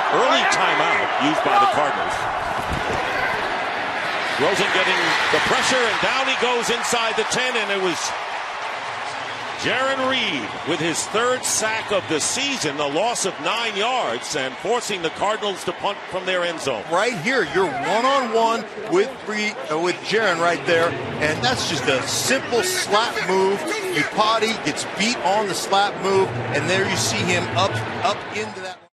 Early timeout used by the Cardinals. Rosen getting the pressure, and down he goes inside the 10, and it was Jarran Reed with his third sack of the season, a loss of 9 yards, and forcing the Cardinals to punt from their end zone. Right here, you're one-on-one with Jarran right there, and that's just a simple slap move. Potty gets beat on the slap move, and there you see him up into that.